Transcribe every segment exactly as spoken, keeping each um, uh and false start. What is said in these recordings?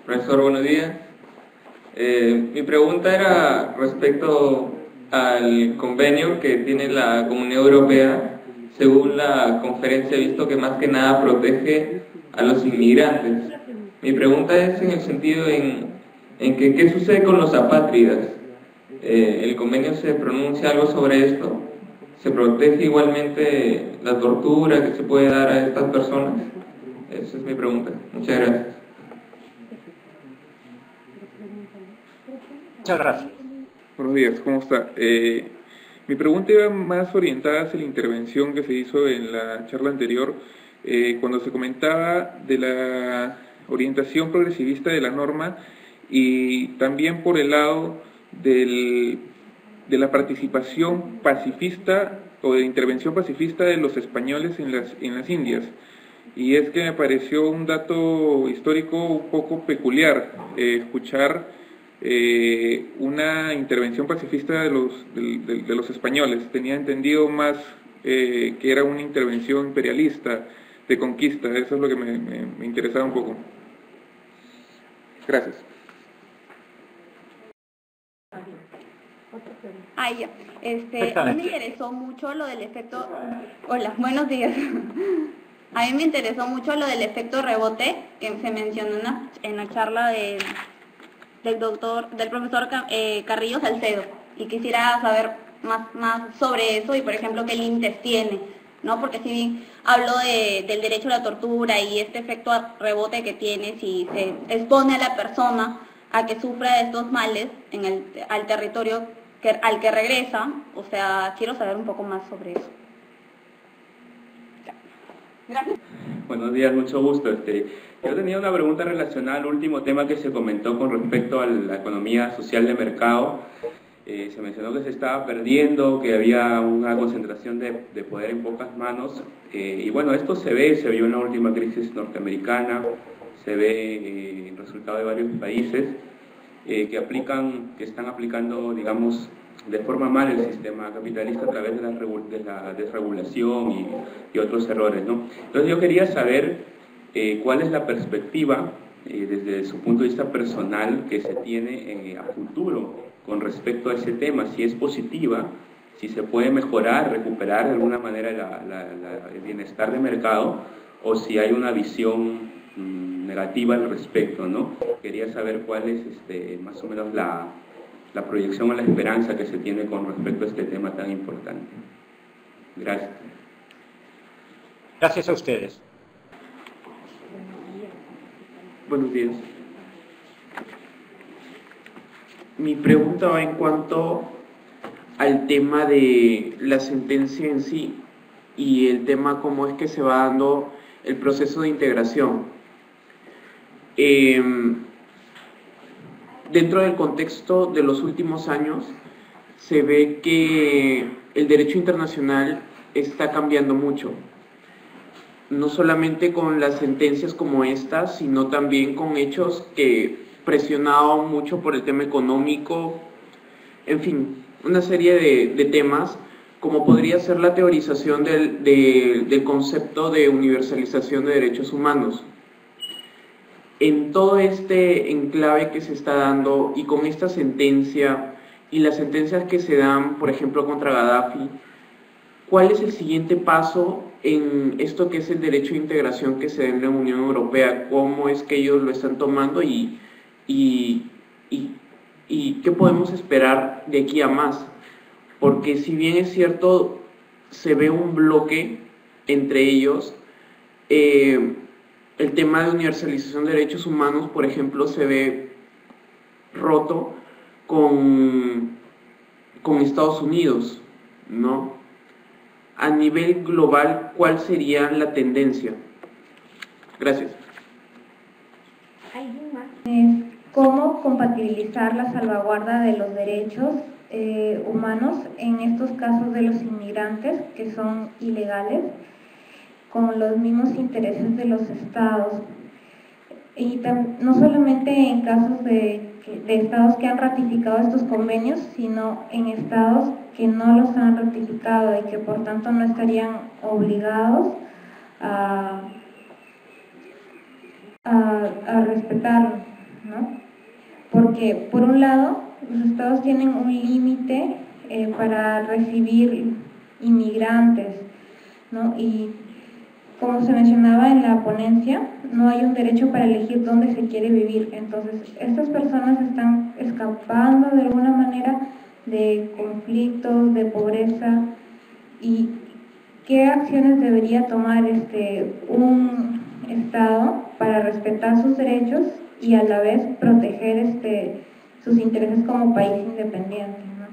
Profesor, buenos días. Eh, mi pregunta era respecto al convenio que tiene la Comunidad Europea. Según la conferencia, he visto que más que nada protege a los inmigrantes. Mi pregunta es en el sentido en, en que ¿qué sucede con los apátridas? Eh, ¿el convenio se pronuncia algo sobre esto? ¿Se protege igualmente la tortura que se puede dar a estas personas? Esa es mi pregunta. Muchas gracias. Muchas gracias. Buenos días, ¿cómo está? Eh, mi pregunta iba más orientada hacia la intervención que se hizo en la charla anterior, eh, cuando se comentaba de la orientación progresivista de la norma y también por el lado del, de la participación pacifista o de intervención pacifista de los españoles en las, en las Indias. Y es que me pareció un dato histórico un poco peculiar eh, escuchar eh, una intervención pacifista de los, de, de, de los españoles. Tenía entendido más eh, que era una intervención imperialista, de conquista. Eso es lo que me, me, me interesaba un poco. Gracias. Ah, ya. Este, a mí me interesó mucho lo del efecto... Hola, buenos días. A mí me interesó mucho lo del efecto rebote que se mencionó en la, en la charla de, del doctor, del profesor eh, Carrillo Salcedo, y quisiera saber más, más sobre eso y, por ejemplo, qué límites tiene, ¿no? Porque si hablo de, del derecho a la tortura y este efecto rebote que tiene si se expone a la persona a que sufra de estos males en el, al territorio que, al que regresa, o sea, quiero saber un poco más sobre eso. Gracias. Buenos días, mucho gusto. Este, yo tenía una pregunta relacionada al último tema que se comentó con respecto a la economía social de mercado. Eh, se mencionó que se estaba perdiendo, que había una concentración de, de poder en pocas manos. Eh, y bueno, esto se ve, se vio en la última crisis norteamericana, se ve eh, el resultado de varios países eh, que aplican, que están aplicando, digamos, de forma mal el sistema capitalista a través de la, de la desregulación y, y otros errores, ¿no? Entonces yo quería saber eh, cuál es la perspectiva eh, desde su punto de vista personal que se tiene eh, a futuro con respecto a ese tema, si es positiva, si se puede mejorar, recuperar de alguna manera la, la, la, el bienestar de mercado, o si hay una visión mmm, negativa al respecto, ¿no? Quería saber cuál es este, más o menos la la proyección o la esperanza que se tiene con respecto a este tema tan importante. Gracias. Gracias a ustedes. Buenos días. Mi pregunta va en cuanto al tema de la sentencia en sí y el tema cómo es que se va dando el proceso de integración. Eh, Dentro del contexto de los últimos años, se ve que el derecho internacional está cambiando mucho. No solamente con las sentencias como estas, sino también con hechos que presionaban mucho por el tema económico, en fin, una serie de, de temas, como podría ser la teorización del, de, del concepto de universalización de derechos humanos. En todo este enclave que se está dando y con esta sentencia y las sentencias que se dan, por ejemplo, contra Gaddafi, ¿cuál es el siguiente paso en esto que es el derecho de integración que se da en la Unión Europea? ¿Cómo es que ellos lo están tomando y, y, y, y qué podemos esperar de aquí a más? Porque si bien es cierto, se ve un bloque entre ellos, eh, el tema de universalización de derechos humanos, por ejemplo, se ve roto con, con Estados Unidos, ¿no? A nivel global, ¿cuál sería la tendencia? Gracias. ¿Cómo compatibilizar la salvaguarda de los derechos eh, humanos en estos casos de los inmigrantes que son ilegales con los mismos intereses de los estados? Y no solamente en casos de, de estados que han ratificado estos convenios, sino en estados que no los han ratificado y que por tanto no estarían obligados a, a, a respetarlo. porque por un lado los estados tienen un límite eh, para recibir inmigrantes, ¿no? Y como se mencionaba en la ponencia, no hay un derecho para elegir dónde se quiere vivir. Entonces, estas personas están escapando de alguna manera de conflictos, de pobreza. ¿Y qué acciones debería tomar este, un Estado para respetar sus derechos y a la vez proteger este, sus intereses como país independiente, ¿no?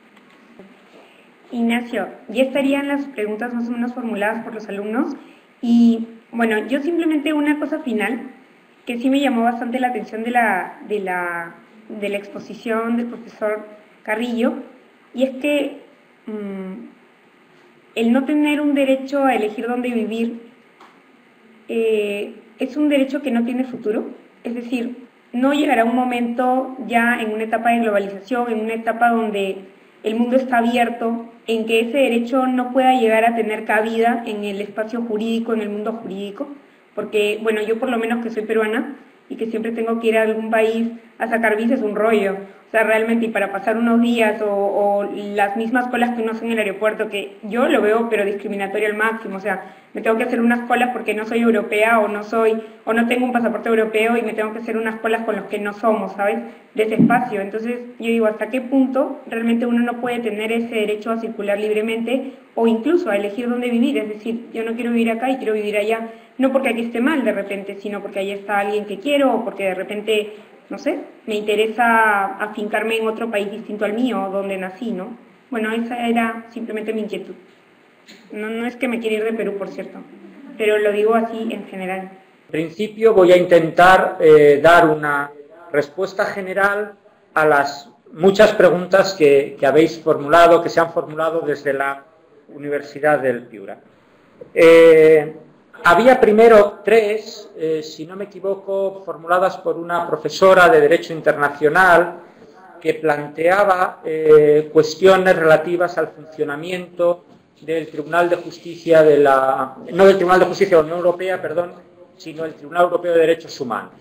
Ignacio, ya estarían las preguntas más o menos formuladas por los alumnos. Y bueno, yo simplemente una cosa final que sí me llamó bastante la atención de la, de la, de la exposición del profesor Carrillo, y es que mmm, el no tener un derecho a elegir dónde vivir eh, es un derecho que no tiene futuro. Es decir, no llegará un momento ya en una etapa de globalización, en una etapa donde el mundo está abierto, en que ese derecho no pueda llegar a tener cabida en el espacio jurídico, en el mundo jurídico, porque, bueno, yo por lo menos que soy peruana y que siempre tengo que ir a algún país a sacar visa es un rollo, o sea, realmente, y para pasar unos días o, o las mismas colas que uno hace en el aeropuerto, que yo lo veo pero discriminatorio al máximo, o sea, me tengo que hacer unas colas porque no soy europea o no soy, o no tengo un pasaporte europeo y me tengo que hacer unas colas con los que no somos, ¿sabes? De ese espacio. Entonces, yo digo, ¿hasta qué punto realmente uno no puede tener ese derecho a circular libremente o incluso a elegir dónde vivir? Es decir, yo no quiero vivir acá y quiero vivir allá, no porque aquí esté mal de repente, sino porque ahí está alguien que quiero o porque de repente, no sé, me interesa afincarme en otro país distinto al mío, donde nací, ¿no? Bueno, esa era simplemente mi inquietud. No, no es que me quiera ir de Perú, por cierto, pero lo digo así en general. En principio voy a intentar eh, dar una respuesta general a las muchas preguntas que, que habéis formulado, que se han formulado desde la Universidad del Piura. Eh, había primero tres, eh, si no me equivoco, formuladas por una profesora de Derecho Internacional que planteaba eh, cuestiones relativas al funcionamiento del Tribunal de Justicia de la... no del Tribunal de Justicia de la Unión Europea, perdón, sino el Tribunal Europeo de Derechos Humanos.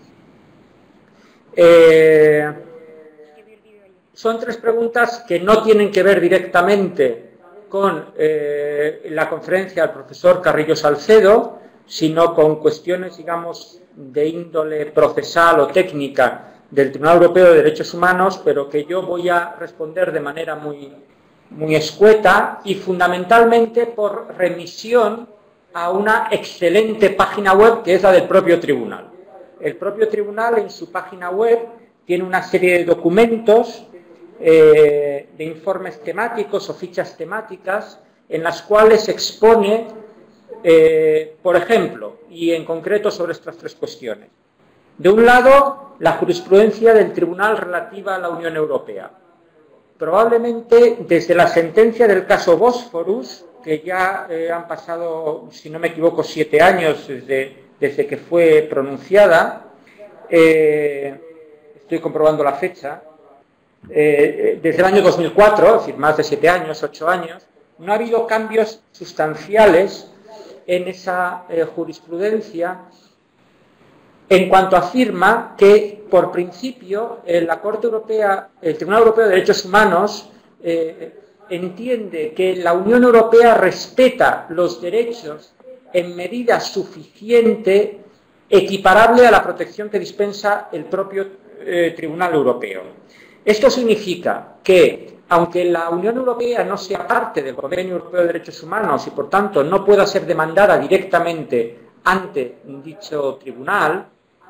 Eh, son tres preguntas que no tienen que ver directamente con eh, la conferencia del profesor Carrillo Salcedo, sino con cuestiones, digamos, de índole procesal o técnica del Tribunal Europeo de Derechos Humanos, pero que yo voy a responder de manera muy... muy escueta y fundamentalmente por remisión a una excelente página web que es la del propio tribunal. El propio tribunal en su página web tiene una serie de documentos, eh, de informes temáticos o fichas temáticas en las cuales expone, eh, por ejemplo, y en concreto sobre estas tres cuestiones. De un lado, la jurisprudencia del tribunal relativa a la Unión Europea. Probablemente desde la sentencia del caso Bósforus, que ya eh, han pasado, si no me equivoco, siete años desde, desde que fue pronunciada, eh, estoy comprobando la fecha, eh, desde el año dos mil cuatro, es decir, más de siete años, ocho años, no ha habido cambios sustanciales en esa eh, jurisprudencia en cuanto afirma que, por principio, eh, la Corte Europea, el Tribunal Europeo de Derechos Humanos eh, entiende que la Unión Europea respeta los derechos en medida suficiente, equiparable a la protección que dispensa el propio eh, Tribunal Europeo. Esto significa que, aunque la Unión Europea no sea parte del Convenio Europeo de Derechos Humanos y, por tanto, no pueda ser demandada directamente ante dicho tribunal,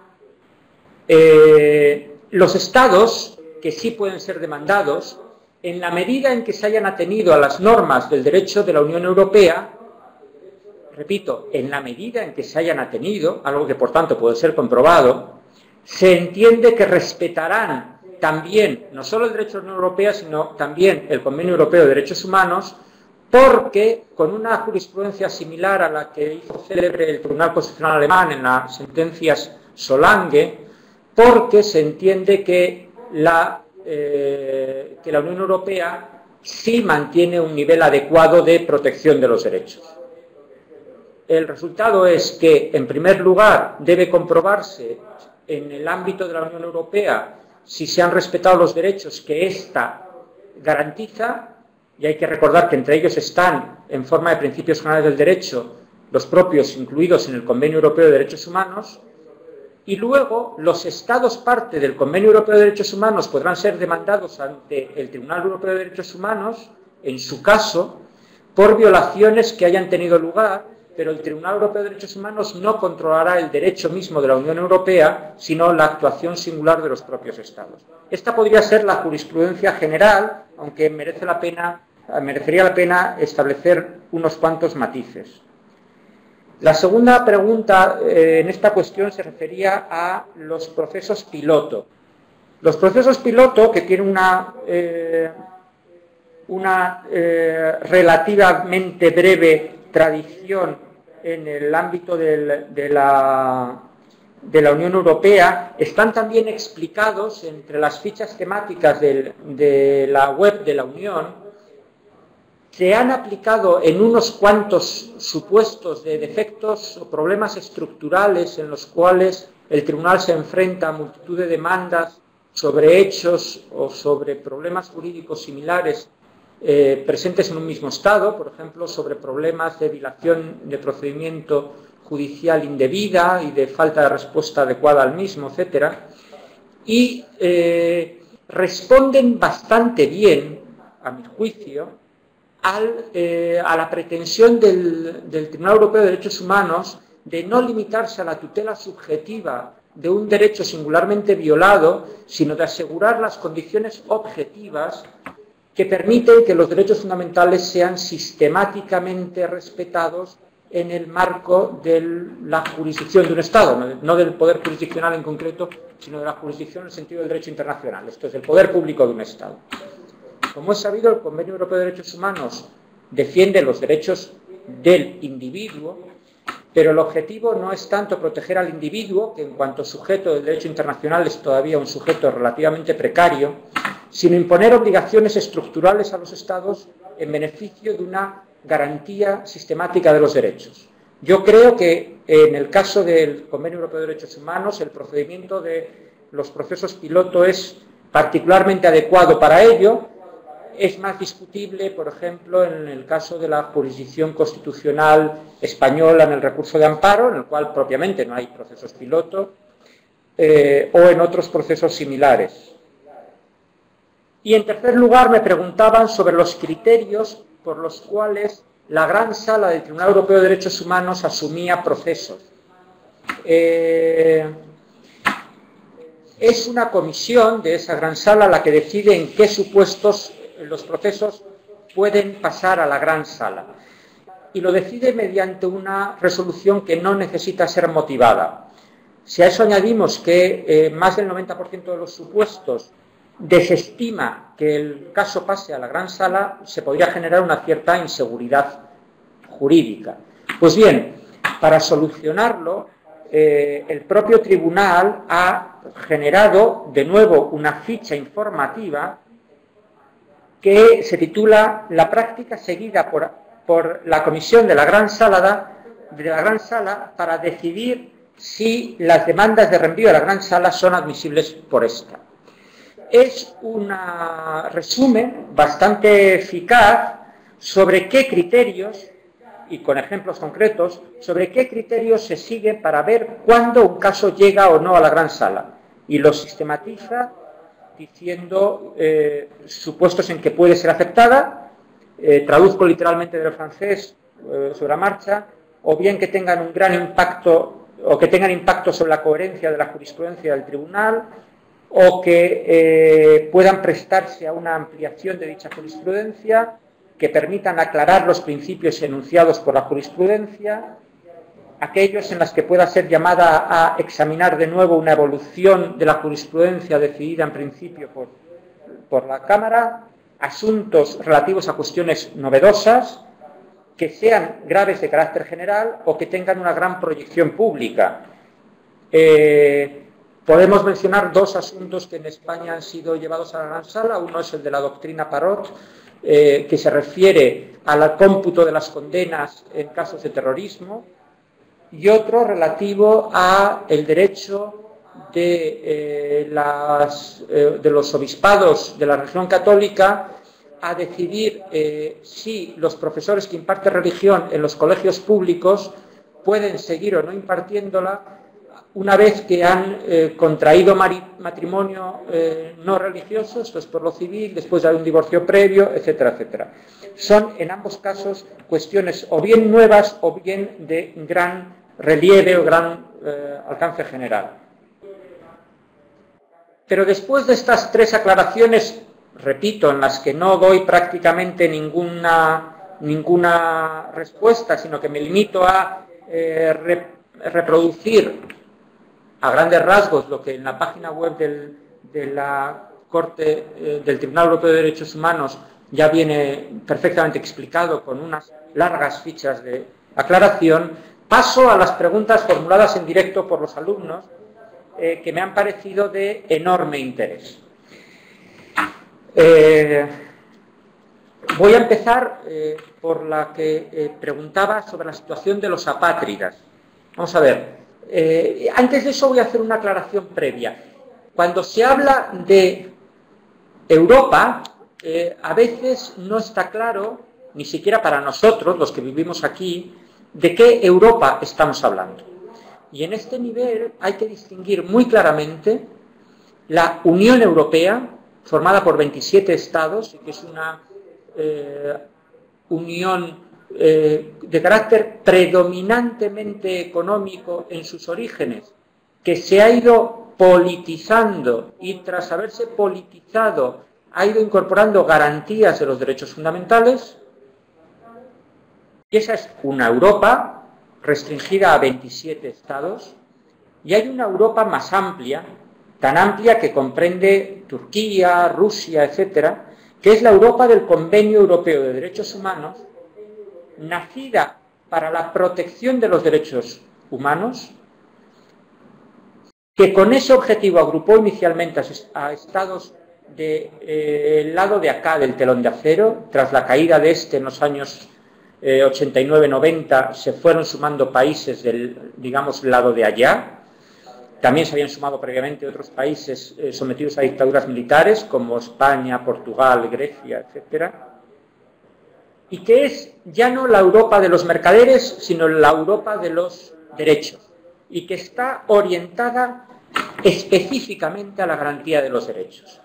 Eh, los estados que sí pueden ser demandados, en la medida en que se hayan atenido a las normas del derecho de la Unión Europea, repito, en la medida en que se hayan atenido, algo que por tanto puede ser comprobado, se entiende que respetarán también, no solo el derecho de la Unión Europea, sino también el Convenio Europeo de Derechos Humanos, porque con una jurisprudencia similar a la que hizo célebre el Tribunal Constitucional Alemán en las sentencias Solange, porque se entiende que la, eh, que la Unión Europea sí mantiene un nivel adecuado de protección de los derechos. El resultado es que, en primer lugar, debe comprobarse en el ámbito de la Unión Europea si se han respetado los derechos que ésta garantiza, y hay que recordar que entre ellos están, en forma de principios generales del derecho, los propios incluidos en el Convenio Europeo de Derechos Humanos, y luego los Estados parte del Convenio Europeo de Derechos Humanos podrán ser demandados ante el Tribunal Europeo de Derechos Humanos, en su caso, por violaciones que hayan tenido lugar, pero el Tribunal Europeo de Derechos Humanos no controlará el derecho mismo de la Unión Europea, sino la actuación singular de los propios Estados. Esta podría ser la jurisprudencia general, aunque merece la pena, merecería la pena establecer unos cuantos matices. La segunda pregunta eh, en esta cuestión se refería a los procesos piloto. Los procesos piloto, que tienen una, eh, una eh, relativamente breve tradición en el ámbito del, de, la, de la Unión Europea, están también explicados entre las fichas temáticas del, de la web de la Unión. Se han aplicado en unos cuantos supuestos de defectos o problemas estructurales en los cuales el tribunal se enfrenta a multitud de demandas sobre hechos o sobre problemas jurídicos similares eh, presentes en un mismo Estado, por ejemplo, sobre problemas de dilación de procedimiento judicial indebida y de falta de respuesta adecuada al mismo, etcétera, y eh, responden bastante bien, a mi juicio, Al, eh, a la pretensión del, del Tribunal Europeo de Derechos Humanos de no limitarse a la tutela subjetiva de un derecho singularmente violado, sino de asegurar las condiciones objetivas que permiten que los derechos fundamentales sean sistemáticamente respetados en el marco de la jurisdicción de un Estado, no del poder jurisdiccional en concreto, sino de la jurisdicción en el sentido del derecho internacional, esto es, del poder público de un Estado. Como es sabido, el Convenio Europeo de Derechos Humanos defiende los derechos del individuo, pero el objetivo no es tanto proteger al individuo, que en cuanto sujeto del derecho internacional es todavía un sujeto relativamente precario, sino imponer obligaciones estructurales a los Estados en beneficio de una garantía sistemática de los derechos. Yo creo que en el caso del Convenio Europeo de Derechos Humanos, el procedimiento de los procesos piloto es particularmente adecuado para ello. Es más discutible, por ejemplo, en el caso de la jurisdicción constitucional española en el recurso de amparo, en el cual propiamente no hay procesos piloto, eh, o en otros procesos similares. Y en tercer lugar me preguntaban sobre los criterios por los cuales la Gran Sala del Tribunal Europeo de Derechos Humanos asumía procesos. Eh, es una comisión de esa Gran Sala la que decide en qué supuestos los procesos pueden pasar a la Gran Sala, y lo decide mediante una resolución que no necesita ser motivada. Si a eso añadimos que eh, más del noventa por ciento de los supuestos desestima que el caso pase a la Gran Sala, se podría generar una cierta inseguridad jurídica. Pues bien, para solucionarlo, eh, el propio tribunal ha generado de nuevo una ficha informativa que se titula La práctica seguida por, por la Comisión de la Gran Sala, de la Gran Sala para decidir si las demandas de reenvío a la Gran Sala son admisibles por esta. Es un resumen bastante eficaz sobre qué criterios, y con ejemplos concretos, sobre qué criterios se siguen para ver cuándo un caso llega o no a la Gran Sala, y lo sistematiza diciendo eh, supuestos en que puede ser aceptada, eh, traduzco literalmente del francés eh, sobre la marcha, o bien que tengan un gran impacto, o que tengan impacto sobre la coherencia de la jurisprudencia del tribunal, o que eh, puedan prestarse a una ampliación de dicha jurisprudencia, que permitan aclarar los principios enunciados por la jurisprudencia, aquellos en los que pueda ser llamada a examinar de nuevo una evolución de la jurisprudencia decidida en principio por, por la Cámara, asuntos relativos a cuestiones novedosas, que sean graves de carácter general o que tengan una gran proyección pública. Eh, podemos mencionar dos asuntos que en España han sido llevados a la Gran Sala. Uno es el de la doctrina Parot, eh, que se refiere al cómputo de las condenas en casos de terrorismo, y otro relativo a el derecho de, eh, las, eh, de los obispados de la religión católica a decidir eh, si los profesores que imparten religión en los colegios públicos pueden seguir o no impartiéndola una vez que han eh, contraído matrimonio eh, no religioso, esto es por lo civil, después de un divorcio previo, etcétera, etcétera. Son en ambos casos cuestiones o bien nuevas o bien de gran relieve o gran eh, alcance general. Pero después de estas tres aclaraciones, repito, en las que no doy prácticamente ninguna, ninguna respuesta, sino que me limito a eh, re, reproducir a grandes rasgos lo que en la página web del, de la Corte eh, del Tribunal Europeo de Derechos Humanos ya viene perfectamente explicado con unas largas fichas de aclaración, paso a las preguntas formuladas en directo por los alumnos eh, que me han parecido de enorme interés. Eh, voy a empezar eh, por la que eh, preguntaba sobre la situación de los apátridas. Vamos a ver. Eh, antes de eso voy a hacer una aclaración previa. Cuando se habla de Europa, eh, a veces no está claro, ni siquiera para nosotros, los que vivimos aquí, de qué Europa estamos hablando. Y en este nivel hay que distinguir muy claramente la Unión Europea, formada por veintisiete estados, que es una eh, unión Eh, de carácter predominantemente económico en sus orígenes, que se ha ido politizando y tras haberse politizado ha ido incorporando garantías de los derechos fundamentales, y esa es una Europa restringida a veintisiete estados, y hay una Europa más amplia, tan amplia que comprende Turquía, Rusia, etcétera, que es la Europa del Convenio Europeo de Derechos Humanos, nacida para la protección de los derechos humanos, que con ese objetivo agrupó inicialmente a estados del eh, lado de acá del telón de acero. Tras la caída de este en los años eh, ochenta y nueve noventa se fueron sumando países del, digamos, lado de allá. También se habían sumado previamente otros países eh, sometidos a dictaduras militares como España, Portugal, Grecia, etcétera. Y que es ya no la Europa de los mercaderes, sino la Europa de los derechos, y que está orientada específicamente a la garantía de los derechos.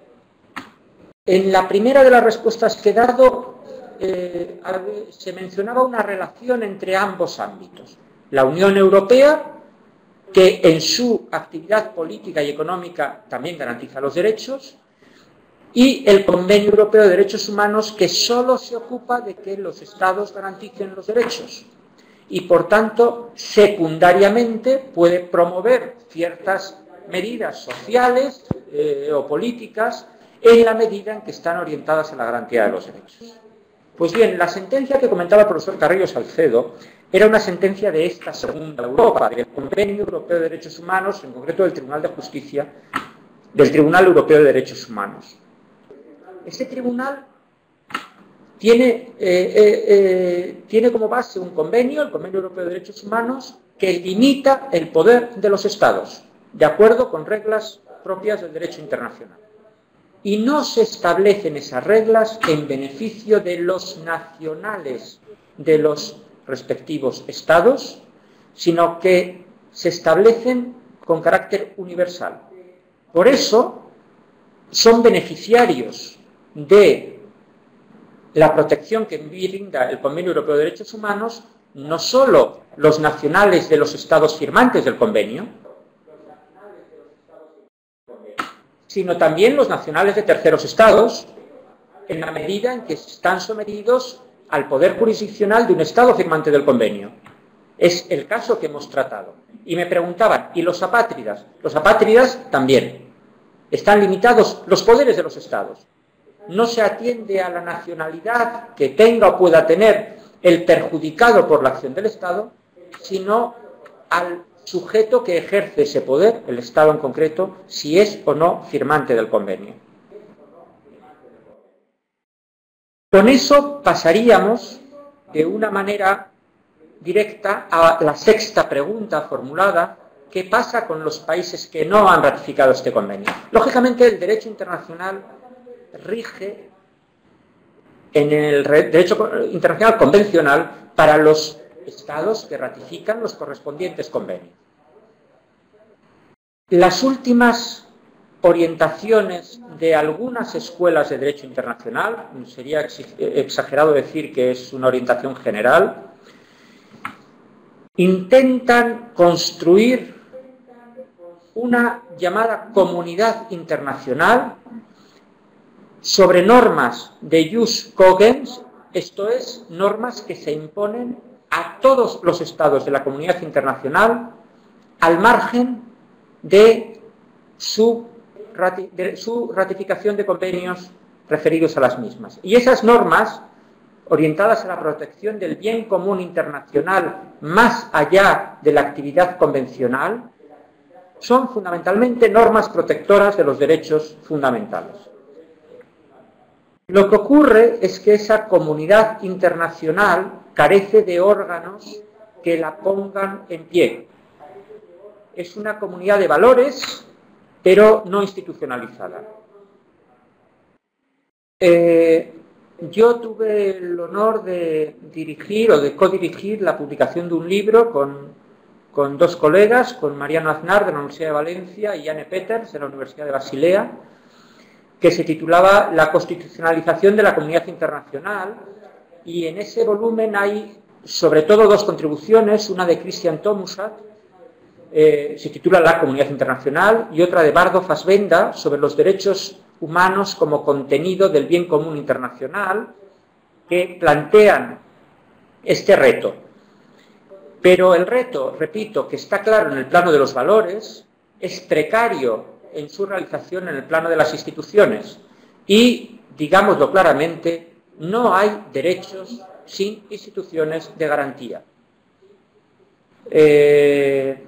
En la primera de las respuestas que he dado, eh, se mencionaba una relación entre ambos ámbitos. La Unión Europea, que en su actividad política y económica también garantiza los derechos, y el Convenio Europeo de Derechos Humanos, que solo se ocupa de que los Estados garanticen los derechos y, por tanto, secundariamente puede promover ciertas medidas sociales eh, o políticas en la medida en que están orientadas a la garantía de los derechos. Pues bien, la sentencia que comentaba el profesor Carrillo Salcedo era una sentencia de esta segunda Europa, del Convenio Europeo de Derechos Humanos, en concreto del Tribunal de Justicia, del Tribunal Europeo de Derechos Humanos. Este tribunal tiene, eh, eh, eh, tiene como base un convenio, el Convenio Europeo de Derechos Humanos, que limita el poder de los Estados, de acuerdo con reglas propias del derecho internacional. Y no se establecen esas reglas en beneficio de los nacionales de los respectivos Estados, sino que se establecen con carácter universal. Por eso son beneficiarios de la protección que brinda el Convenio Europeo de Derechos Humanos no solo los nacionales de los Estados firmantes del convenio, sino también los nacionales de terceros Estados, en la medida en que están sometidos al poder jurisdiccional de un Estado firmante del convenio. Es el caso que hemos tratado. Y me preguntaban, ¿y los apátridas? Los apátridas también. Están limitados los poderes de los Estados. No se atiende a la nacionalidad que tenga o pueda tener el perjudicado por la acción del Estado, sino al sujeto que ejerce ese poder, el Estado en concreto, si es o no firmante del convenio. Con eso pasaríamos de una manera directa a la sexta pregunta formulada ¿qué pasa con los países que no han ratificado este convenio? Lógicamente, el derecho internacional rige en el derecho internacional convencional para los estados que ratifican los correspondientes convenios. Las últimas orientaciones de algunas escuelas de derecho internacional, sería exagerado decir que es una orientación general, intentan construir una llamada comunidad internacional sobre normas de jus cogens, esto es, normas que se imponen a todos los estados de la comunidad internacional al margen de su, de su ratificación de convenios referidos a las mismas. Y esas normas, orientadas a la protección del bien común internacional más allá de la actividad convencional, son fundamentalmente normas protectoras de los derechos fundamentales. Lo que ocurre es que esa comunidad internacional carece de órganos que la pongan en pie. Es una comunidad de valores, pero no institucionalizada. Eh, yo tuve el honor de dirigir o de codirigir la publicación de un libro con, con dos colegas, con Mariano Aznar de la Universidad de Valencia y Anne Peters de la Universidad de Basilea, que se titulaba La constitucionalización de la comunidad internacional, y en ese volumen hay sobre todo dos contribuciones, una de Christian Tomusat, eh, se titula La comunidad internacional, y otra de Bardo Fassbenda sobre los derechos humanos como contenido del bien común internacional, que plantean este reto. Pero el reto, repito, que está claro en el plano de los valores, es precario en su realización en el plano de las instituciones. Y, digámoslo claramente, no hay derechos sin instituciones de garantía. Eh,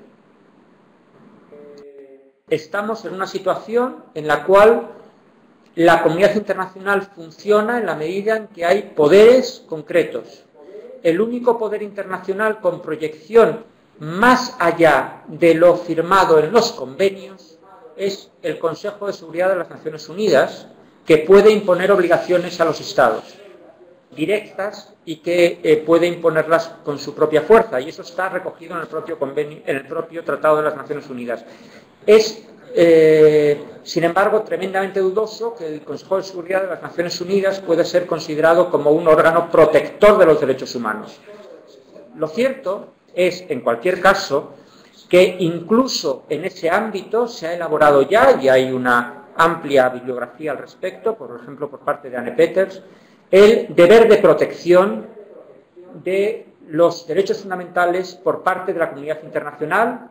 estamos en una situación en la cual la comunidad internacional funciona en la medida en que hay poderes concretos. El único poder internacional con proyección más allá de lo firmado en los convenios es el Consejo de Seguridad de las Naciones Unidas, que puede imponer obligaciones a los Estados directas y que eh, puede imponerlas con su propia fuerza, y eso está recogido en el propio convenio, en el propio Tratado de las Naciones Unidas. Es, eh, sin embargo, tremendamente dudoso que el Consejo de Seguridad de las Naciones Unidas pueda ser considerado como un órgano protector de los derechos humanos. Lo cierto es, en cualquier caso, que incluso en ese ámbito se ha elaborado ya, y hay una amplia bibliografía al respecto, por ejemplo, por parte de Anne Peters, el deber de protección de los derechos fundamentales por parte de la comunidad internacional,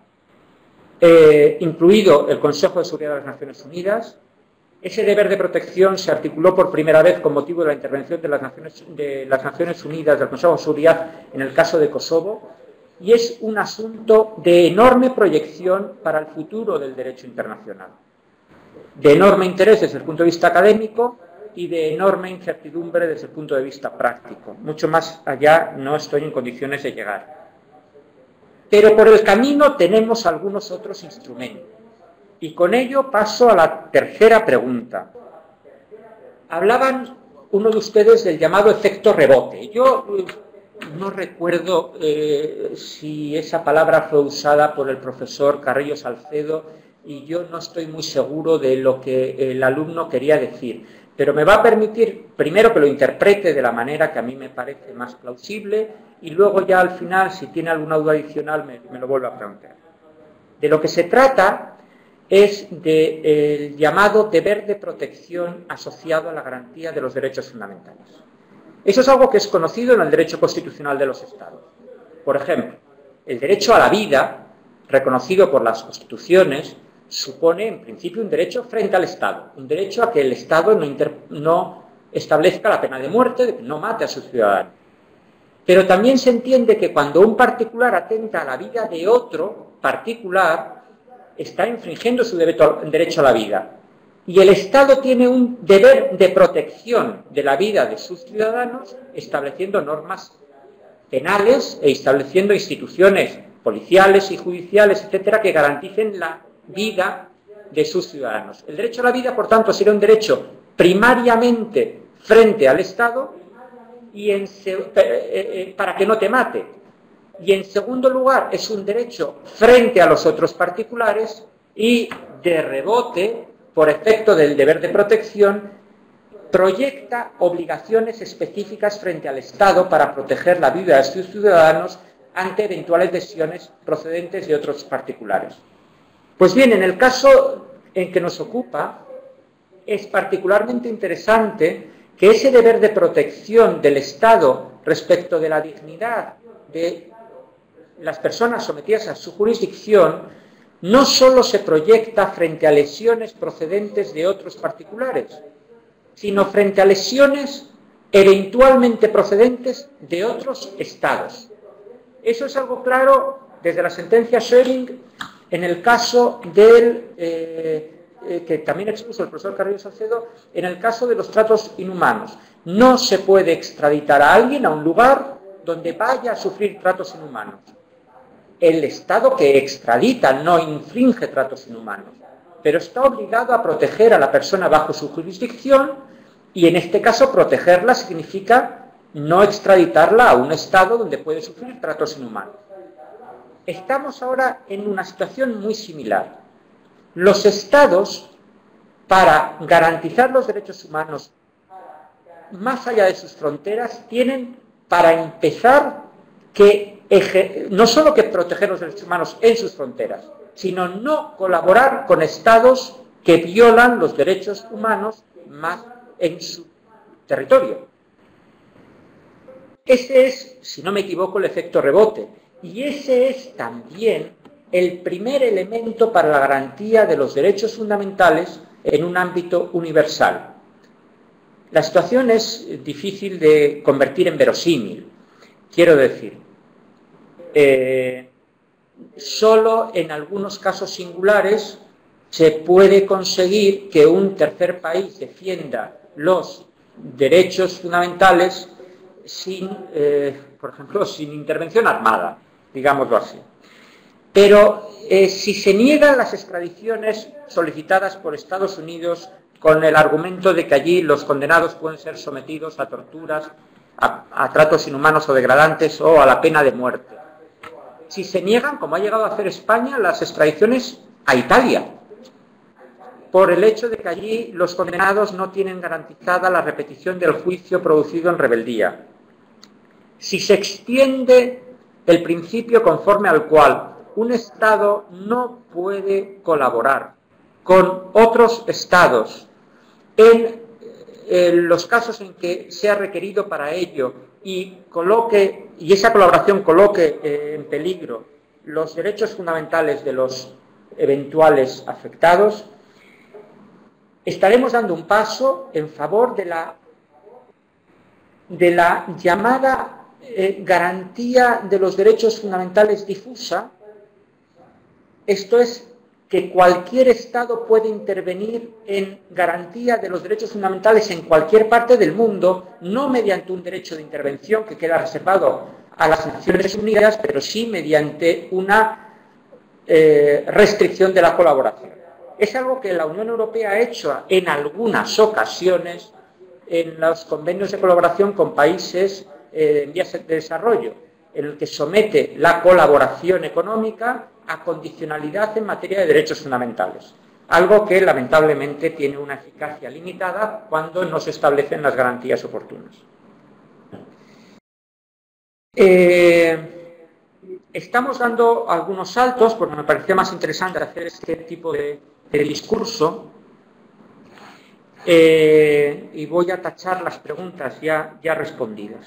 eh, incluido el Consejo de Seguridad de las Naciones Unidas. Ese deber de protección se articuló por primera vez con motivo de la intervención de las Naciones, de las Naciones Unidas, del Consejo de Seguridad, en el caso de Kosovo, y es un asunto de enorme proyección para el futuro del derecho internacional, de enorme interés desde el punto de vista académico y de enorme incertidumbre desde el punto de vista práctico. Mucho más allá no estoy en condiciones de llegar. Pero por el camino tenemos algunos otros instrumentos. Y con ello paso a la tercera pregunta. Hablaban uno de ustedes del llamado efecto rebote. Yo no recuerdo eh, si esa palabra fue usada por el profesor Carrillo Salcedo, y yo no estoy muy seguro de lo que el alumno quería decir. Pero me va a permitir, primero, que lo interprete de la manera que a mí me parece más plausible, y luego ya al final, si tiene alguna duda adicional, me, me lo vuelvo a preguntar. De lo que se trata es del llamado deber de protección asociado a la garantía de los derechos fundamentales. Eso es algo que es conocido en el derecho constitucional de los Estados. Por ejemplo, el derecho a la vida, reconocido por las constituciones, supone en principio un derecho frente al Estado, un derecho a que el Estado no, inter, no establezca la pena de muerte, de que no mate a sus ciudadanos. Pero también se entiende que cuando un particular atenta a la vida de otro particular, está infringiendo su derecho a la vida. Y el Estado tiene un deber de protección de la vida de sus ciudadanos, estableciendo normas penales e estableciendo instituciones policiales y judiciales, etcétera, que garanticen la vida de sus ciudadanos. El derecho a la vida, por tanto, será un derecho primariamente frente al Estado y en, eh, para que no te mate. Y en segundo lugar, es un derecho frente a los otros particulares y de rebote, por efecto del deber de protección, proyecta obligaciones específicas frente al Estado para proteger la vida de sus ciudadanos ante eventuales lesiones procedentes de otros particulares. Pues bien, en el caso en que nos ocupa, es particularmente interesante que ese deber de protección del Estado respecto de la dignidad de las personas sometidas a su jurisdicción no solo se proyecta frente a lesiones procedentes de otros particulares, sino frente a lesiones eventualmente procedentes de otros estados. Eso es algo claro desde la sentencia Schering en el caso del, eh, eh, que también expuso el profesor Carrillo Salcedo, en el caso de los tratos inhumanos. No se puede extraditar a alguien a un lugar donde vaya a sufrir tratos inhumanos. El Estado que extradita no infringe tratos inhumanos, pero está obligado a proteger a la persona bajo su jurisdicción y en este caso protegerla significa no extraditarla a un Estado donde puede sufrir tratos inhumanos. Estamos ahora en una situación muy similar. Los Estados, para garantizar los derechos humanos más allá de sus fronteras, tienen para empezar que no solo que proteger los derechos humanos en sus fronteras, sino no colaborar con Estados que violan los derechos humanos más en su territorio. Ese es, si no me equivoco, el efecto rebote. Y ese es también el primer elemento para la garantía de los derechos fundamentales en un ámbito universal. La situación es difícil de convertir en verosímil. Quiero decir, eh, solo en algunos casos singulares se puede conseguir que un tercer país defienda los derechos fundamentales sin, eh, por ejemplo, sin intervención armada, digámoslo así. Pero eh, si se niegan las extradiciones solicitadas por Estados Unidos con el argumento de que allí los condenados pueden ser sometidos a torturas, a, a tratos inhumanos o degradantes o a la pena de muerte. Si se niegan, como ha llegado a hacer España, las extradiciones a Italia, por el hecho de que allí los condenados no tienen garantizada la repetición del juicio producido en rebeldía. Si se extiende el principio conforme al cual un Estado no puede colaborar con otros Estados en, en los casos en que sea requerido para ello y, coloque, y esa colaboración coloque eh, en peligro los derechos fundamentales de los eventuales afectados, estaremos dando un paso en favor de la, de la llamada eh, garantía de los derechos fundamentales difusa. Esto es que cualquier Estado puede intervenir en garantía de los derechos fundamentales en cualquier parte del mundo, no mediante un derecho de intervención que queda reservado a las Naciones Unidas, pero sí mediante una eh, restricción de la colaboración. Es algo que la Unión Europea ha hecho en algunas ocasiones en los convenios de colaboración con países eh, en vías de desarrollo, en el que somete la colaboración económica a condicionalidad en materia de derechos fundamentales, algo que lamentablemente tiene una eficacia limitada cuando no se establecen las garantías oportunas. Eh, estamos dando algunos saltos, porque me parecía más interesante hacer este tipo de, de discurso, eh, y voy a tachar las preguntas ya, ya respondidas.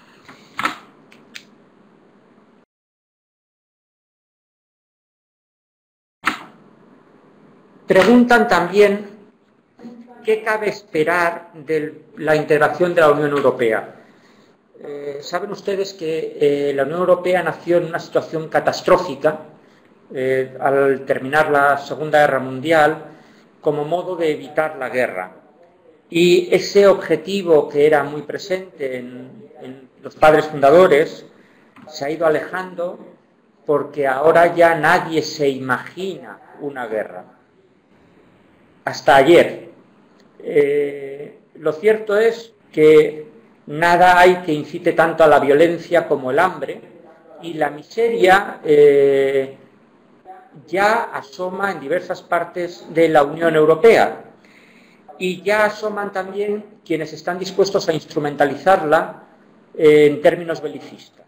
Preguntan también qué cabe esperar de la integración de la Unión Europea. Eh, saben ustedes que eh, la Unión Europea nació en una situación catastrófica eh, al terminar la Segunda Guerra Mundial como modo de evitar la guerra. Y ese objetivo que era muy presente en, en los padres fundadores se ha ido alejando porque ahora ya nadie se imagina una guerra. Hasta ayer. Eh, lo cierto es que nada hay que incite tanto a la violencia como el hambre, y la miseria eh, ya asoma en diversas partes de la Unión Europea, y ya asoman también quienes están dispuestos a instrumentalizarla eh, en términos belicistas.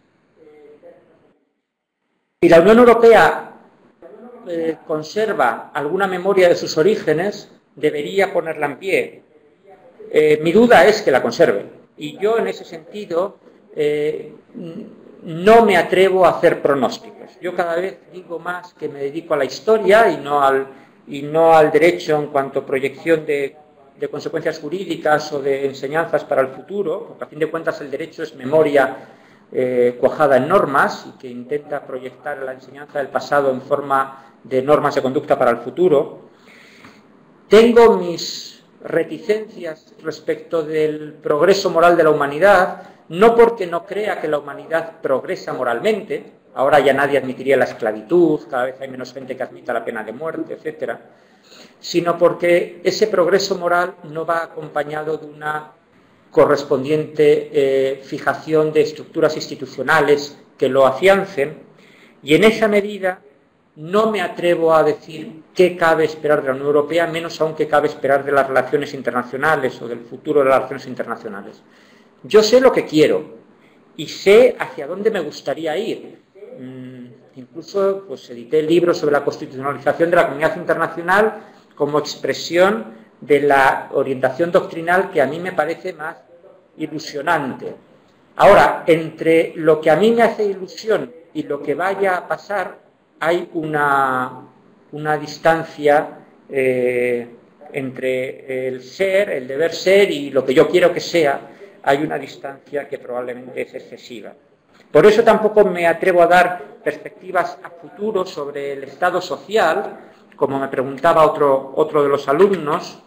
Si la Unión Europea eh, conserva alguna memoria de sus orígenes, debería ponerla en pie. Eh, mi duda es que la conserve, y yo en ese sentido eh, no me atrevo a hacer pronósticos. Yo cada vez digo más que me dedico a la historia y no al, y no al derecho en cuanto a proyección de, de consecuencias jurídicas o de enseñanzas para el futuro, porque a fin de cuentas el derecho es memoria eh, cuajada en normas y que intenta proyectar la enseñanza del pasado en forma de normas de conducta para el futuro. Tengo mis reticencias respecto del progreso moral de la humanidad, no porque no crea que la humanidad progresa moralmente, ahora ya nadie admitiría la esclavitud, cada vez hay menos gente que admita la pena de muerte, etcétera, sino porque ese progreso moral no va acompañado de una correspondiente eh, fijación de estructuras institucionales que lo afiancen, y en esa medida no me atrevo a decir qué cabe esperar de la Unión Europea, menos aún qué cabe esperar de las relaciones internacionales o del futuro de las relaciones internacionales. Yo sé lo que quiero y sé hacia dónde me gustaría ir. Mm, incluso pues, edité el libro sobre la constitucionalización de la comunidad internacional como expresión de la orientación doctrinal que a mí me parece más ilusionante. Ahora, entre lo que a mí me hace ilusión y lo que vaya a pasar, hay una, una distancia eh, entre el ser, el deber ser y lo que yo quiero que sea. Hay una distancia que probablemente es excesiva. Por eso tampoco me atrevo a dar perspectivas a futuro sobre el Estado social, como me preguntaba otro, otro de los alumnos.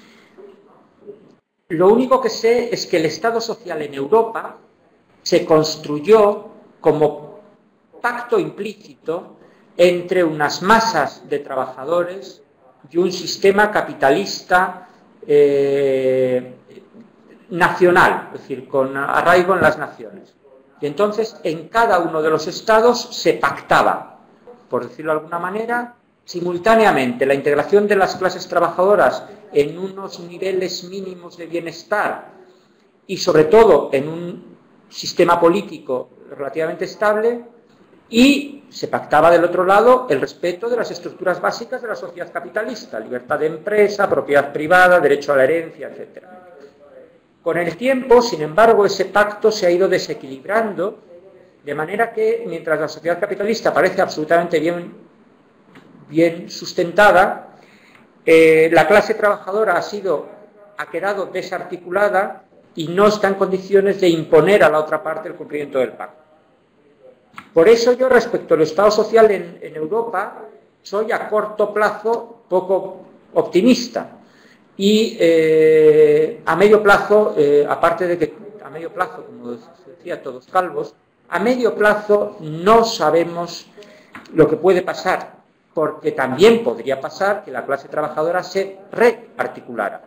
Lo único que sé es que el Estado social en Europa se construyó como pacto implícito entre unas masas de trabajadores y un sistema capitalista eh, nacional, es decir, con arraigo en las naciones. Y entonces en cada uno de los estados se pactaba, por decirlo de alguna manera, simultáneamente la integración de las clases trabajadoras en unos niveles mínimos de bienestar y sobre todo en un sistema político relativamente estable, y se pactaba del otro lado el respeto de las estructuras básicas de la sociedad capitalista, libertad de empresa, propiedad privada, derecho a la herencia, etcétera. Con el tiempo, sin embargo, ese pacto se ha ido desequilibrando, de manera que mientras la sociedad capitalista parece absolutamente bien, bien sustentada, eh, la clase trabajadora ha, sido, ha quedado desarticulada y no está en condiciones de imponer a la otra parte el cumplimiento del pacto. Por eso yo, respecto al Estado social en, en Europa, soy a corto plazo poco optimista. Y eh, a medio plazo, eh, aparte de que a medio plazo, como decía todos calvos, a medio plazo no sabemos lo que puede pasar, porque también podría pasar que la clase trabajadora se rearticulara.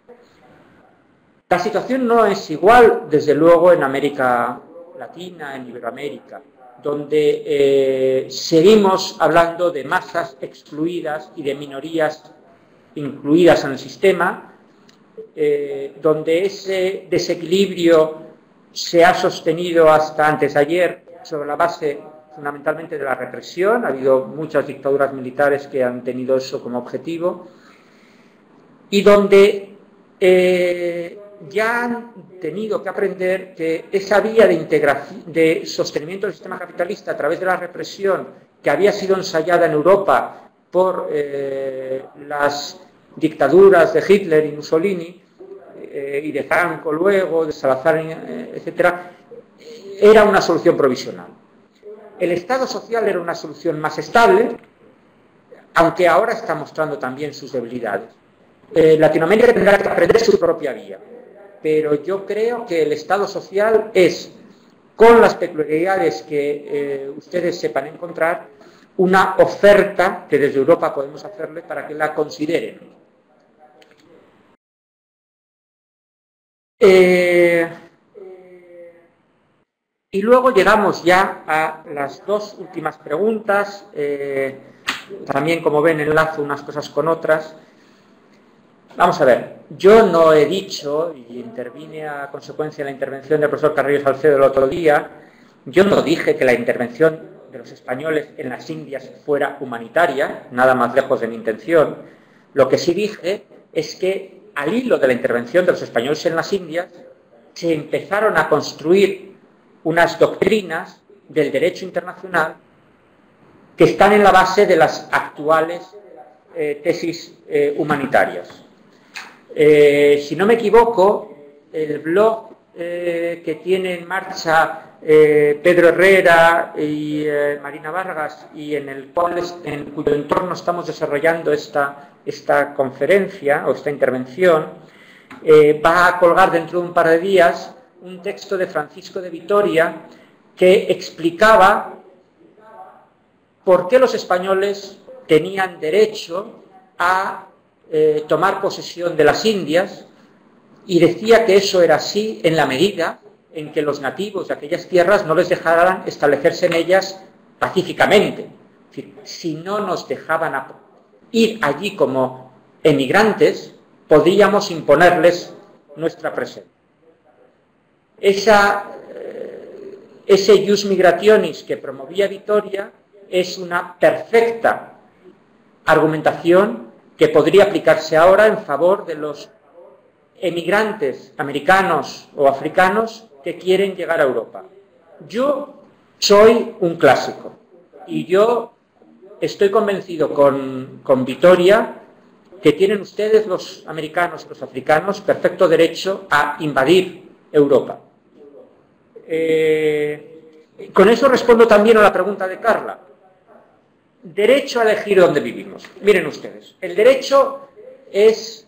La situación no es igual, desde luego, en América Latina, en Iberoamérica, donde eh, seguimos hablando de masas excluidas y de minorías incluidas en el sistema, eh, donde ese desequilibrio se ha sostenido hasta antes de ayer sobre la base fundamentalmente de la represión. Ha habido muchas dictaduras militares que han tenido eso como objetivo, y donde eh, ya han tenido que aprender que esa vía de integración, de sostenimiento del sistema capitalista a través de la represión, que había sido ensayada en Europa por eh, las dictaduras de Hitler y Mussolini, eh, y de Franco luego, de Salazar, eh, etcétera, era una solución provisional. El Estado social era una solución más estable, aunque ahora está mostrando también sus debilidades. Eh, Latinoamérica tendrá que aprender su propia vía, pero yo creo que el Estado social es con las peculiaridades que eh, ustedes sepan encontrar, una oferta que desde Europa podemos hacerle para que la consideren. Eh, y luego llegamos ya a las dos últimas preguntas. Eh, también, como ven, enlazo unas cosas con otras. Vamos a ver, yo no he dicho, y intervine a consecuencia de la intervención del profesor Carrillo Salcedo el otro día, yo no dije que la intervención de los españoles en las Indias fuera humanitaria, nada más lejos de mi intención. Lo que sí dije es que al hilo de la intervención de los españoles en las Indias se empezaron a construir unas doctrinas del derecho internacional que están en la base de las actuales eh, tesis eh, humanitarias. Eh, si no me equivoco, el blog eh, que tiene en marcha eh, Pedro Herrera y eh, Marina Vargas, y en el cual es, en cuyo entorno estamos desarrollando esta, esta conferencia o esta intervención, eh, va a colgar dentro de un par de días un texto de Francisco de Vitoria que explicaba por qué los españoles tenían derecho a Eh, tomar posesión de las Indias, y decía que eso era así en la medida en que los nativos de aquellas tierras no les dejaran establecerse en ellas pacíficamente. Es decir, si no nos dejaban ir allí como emigrantes, podíamos imponerles nuestra presencia. Esa, eh, ese ius migrationis que promovía Vitoria es una perfecta argumentación que podría aplicarse ahora en favor de los emigrantes americanos o africanos que quieren llegar a Europa. Yo soy un clásico y yo estoy convencido con, con Vitoria que tienen ustedes, los americanos y los africanos, perfecto derecho a invadir Europa. Eh, con eso respondo también a la pregunta de Carla. Derecho a elegir dónde vivimos. Miren ustedes, el derecho es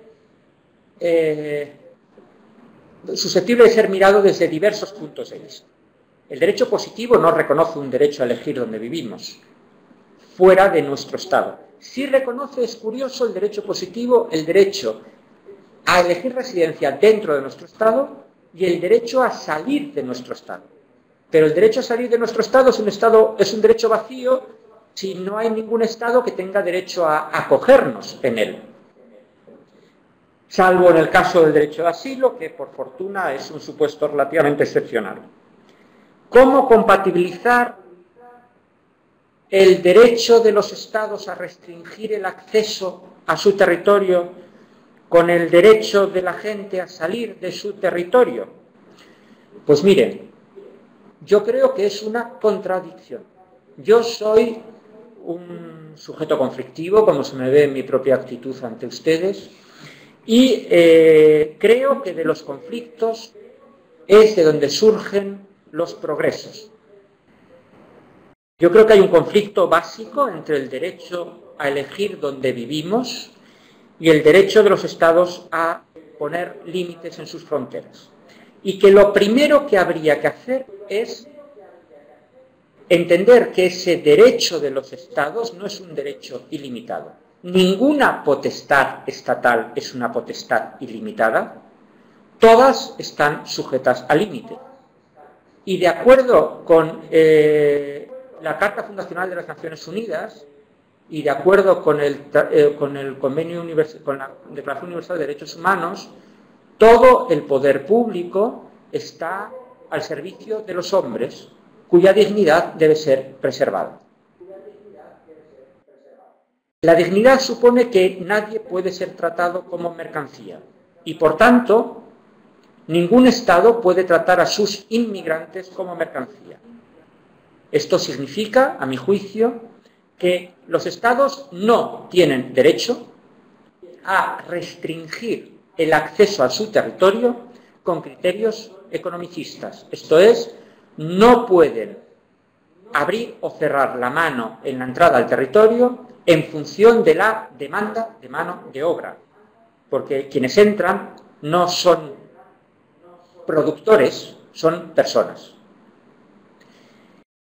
eh, susceptible de ser mirado desde diversos puntos de vista. El derecho positivo no reconoce un derecho a elegir dónde vivimos, fuera de nuestro Estado. Sí reconoce, es curioso, el derecho positivo, el derecho a elegir residencia dentro de nuestro Estado y el derecho a salir de nuestro Estado. Pero el derecho a salir de nuestro Estado es un, estado, es un derecho vacío si no hay ningún Estado que tenga derecho a acogernos en él. Salvo en el caso del derecho de asilo, que por fortuna es un supuesto relativamente excepcional. ¿Cómo compatibilizar el derecho de los Estados a restringir el acceso a su territorio con el derecho de la gente a salir de su territorio? Pues miren, yo creo que es una contradicción. Yo soy un sujeto conflictivo, como se me ve en mi propia actitud ante ustedes, y eh, creo que de los conflictos es de donde surgen los progresos. Yo creo que hay un conflicto básico entre el derecho a elegir dónde vivimos y el derecho de los Estados a poner límites en sus fronteras. Y que lo primero que habría que hacer es entender que ese derecho de los Estados no es un derecho ilimitado. Ninguna potestad estatal es una potestad ilimitada. Todas están sujetas a límite. Y de acuerdo con eh, la Carta Fundacional de las Naciones Unidas y de acuerdo con el, eh, con el convenio universal, con la Declaración Universal de Derechos Humanos, todo el poder público está al servicio de los hombres, cuya dignidad debe ser preservada. La dignidad supone que nadie puede ser tratado como mercancía y, por tanto, ningún Estado puede tratar a sus inmigrantes como mercancía. Esto significa, a mi juicio, que los Estados no tienen derecho a restringir el acceso a su territorio con criterios economicistas. Esto es, no pueden abrir o cerrar la mano en la entrada al territorio en función de la demanda de mano de obra, porque quienes entran no son productores, son personas.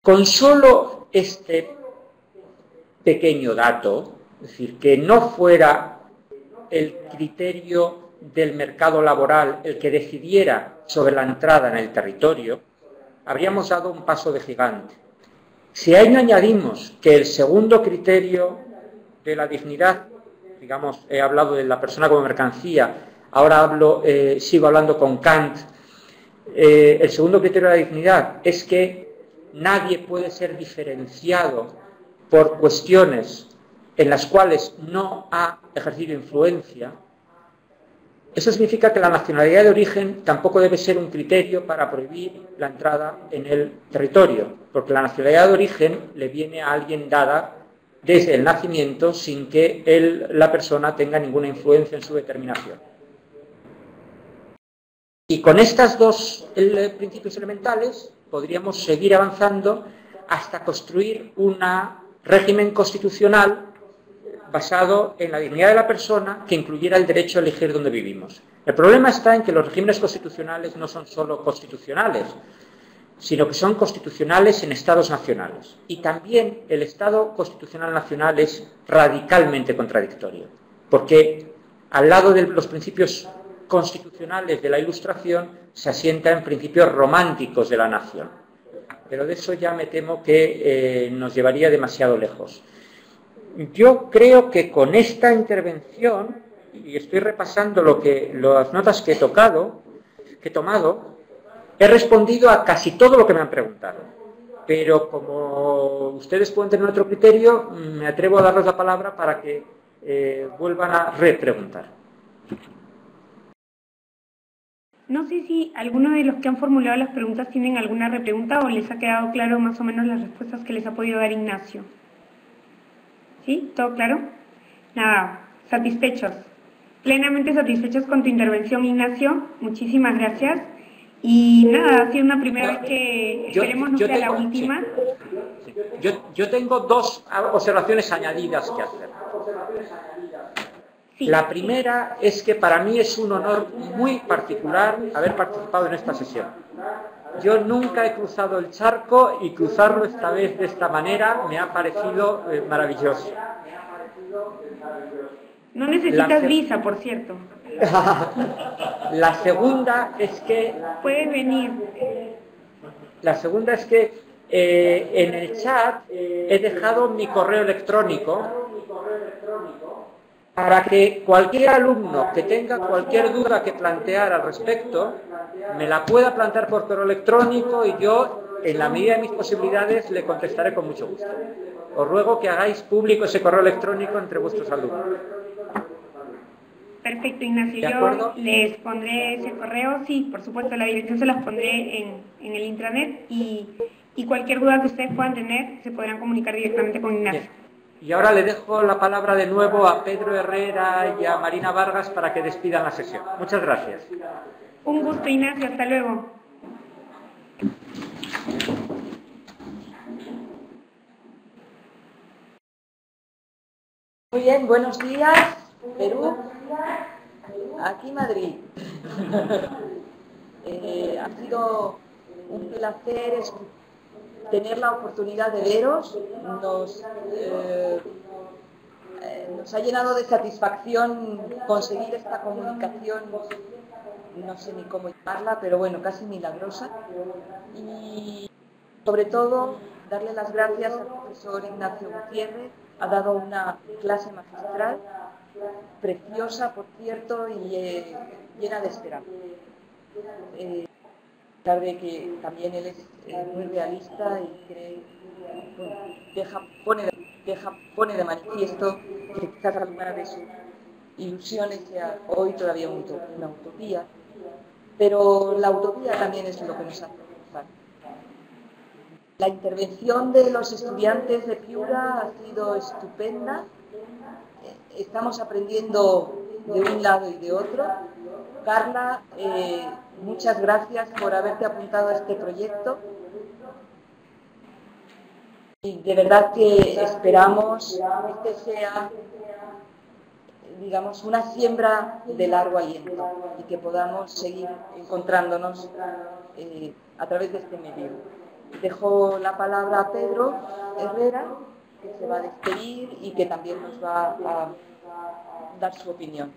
Con solo este pequeño dato, es decir, que no fuera el criterio del mercado laboral el que decidiera sobre la entrada en el territorio, habríamos dado un paso de gigante. Si a ello añadimos que el segundo criterio de la dignidad, digamos, he hablado de la persona como mercancía, ahora hablo, eh, sigo hablando con Kant, eh, el segundo criterio de la dignidad es que nadie puede ser diferenciado por cuestiones en las cuales no ha ejercido influencia. Eso significa que la nacionalidad de origen tampoco debe ser un criterio para prohibir la entrada en el territorio, porque la nacionalidad de origen le viene a alguien dada desde el nacimiento sin que él, la persona tenga ninguna influencia en su determinación. Y con estos dos el, principios elementales podríamos seguir avanzando hasta construir un régimen constitucional basado en la dignidad de la persona que incluyera el derecho a elegir dónde vivimos. El problema está en que los regímenes constitucionales no son solo constitucionales, sino que son constitucionales en estados nacionales. Y también el Estado constitucional nacional es radicalmente contradictorio, porque al lado de los principios constitucionales de la Ilustración se asienta en principios románticos de la nación. Pero de eso ya me temo que eh, nos llevaría demasiado lejos. Yo creo que con esta intervención, y estoy repasando lo que, las notas que he tocado, que he tomado, he respondido a casi todo lo que me han preguntado. Pero como ustedes pueden tener otro criterio, me atrevo a darles la palabra para que eh, vuelvan a repreguntar. No sé si alguno de los que han formulado las preguntas tienen alguna repregunta o les ha quedado claro más o menos las respuestas que les ha podido dar Ignacio. ¿Sí? ¿Todo claro? Nada, satisfechos. Plenamente satisfechos con tu intervención, Ignacio. Muchísimas gracias. Y nada, ha sido una primera vez que esperemos no sea la última. Sí. Yo, yo tengo dos observaciones añadidas que hacer. Sí. La primera es que para mí es un honor muy particular haber participado en esta sesión. Yo nunca he cruzado el charco y cruzarlo esta vez de esta manera me ha parecido eh, maravilloso. No necesitas la... visa, por cierto. La segunda es que... Puedes venir. La segunda es que eh, en el chat eh, he dejado mi correo electrónico para que cualquier alumno que tenga cualquier duda que plantear al respecto me la pueda plantear por correo electrónico y yo, en la medida de mis posibilidades, le contestaré con mucho gusto. Os ruego que hagáis público ese correo electrónico entre vuestros alumnos. Perfecto, Ignacio. Yo les pondré ese correo, sí, por supuesto, la dirección se las pondré en, en el intranet y, y cualquier duda que ustedes puedan tener se podrán comunicar directamente con Ignacio. Bien. Y ahora le dejo la palabra de nuevo a Pedro Herrera y a Marina Vargas para que despidan la sesión. Muchas gracias. Un gusto, Ignacio. Hasta luego. Muy bien, buenos días, Perú. Aquí Madrid. eh, ha sido un placer tener la oportunidad de veros. Nos, eh, eh, nos ha llenado de satisfacción conseguir esta comunicación, no sé ni cómo llamarla, pero bueno, casi milagrosa. Y sobre todo, darle las gracias al profesor Ignacio Gutiérrez. Ha dado una clase magistral, preciosa, por cierto, y eh, llena de esperanza. Eh, sabe que también él es eh, muy realista y cree, bueno, deja, pone, deja, pone de manifiesto que quizás alguna de sus ilusiones sea hoy todavía una utopía, pero la utopía también es lo que nos hace pensar. La intervención de los estudiantes de Piura ha sido estupenda. Estamos aprendiendo de un lado y de otro. Carla, eh, muchas gracias por haberte apuntado a este proyecto. Y de verdad que esperamos que este sea, digamos, una siembra de largo aliento y que podamos seguir encontrándonos eh, a través de este medio. dejo la palabra a Pedro Herrera, que se va a despedir y que también nos va a dar su opinión.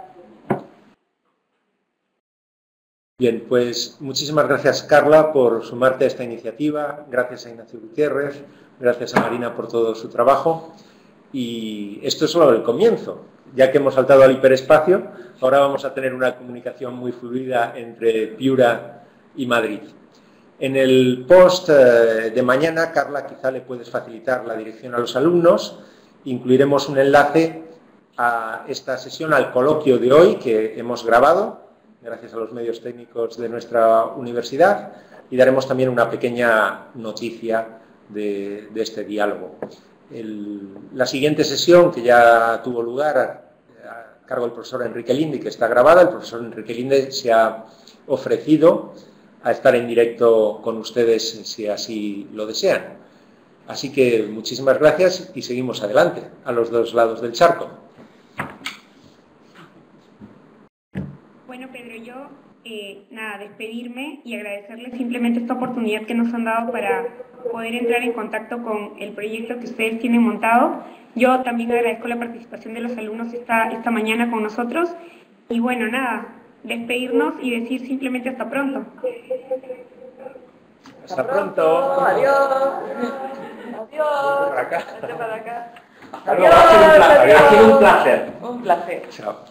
Bien, pues muchísimas gracias, Carla, por sumarte a esta iniciativa, gracias a Ignacio Gutiérrez, gracias a Marina por todo su trabajo, y esto es solo el comienzo. Ya que hemos saltado al hiperespacio, ahora vamos a tener una comunicación muy fluida entre Piura y Madrid. En el post de mañana, Carla, quizá le puedes facilitar la dirección a los alumnos, incluiremos un enlace a esta sesión, al coloquio de hoy que hemos grabado, gracias a los medios técnicos de nuestra universidad, y daremos también una pequeña noticia de, de este diálogo. El, la siguiente sesión, que ya tuvo lugar a, a cargo del profesor Enrique Linde, que está grabada, el profesor Enrique Linde se ha ofrecido a estar en directo con ustedes si así lo desean. Así que muchísimas gracias y seguimos adelante, a los dos lados del charco. Bueno, Pedro, yo, eh, nada, despedirme y agradecerles simplemente esta oportunidad que nos han dado para poder entrar en contacto con el proyecto que ustedes tienen montado. Yo también agradezco la participación de los alumnos esta, esta mañana con nosotros. Y bueno, nada, despedirnos y decir simplemente hasta pronto. Hasta pronto. Adiós. Adiós. Para acá. Para acá. Adiós. Ha sido un placer. Un placer. Chao.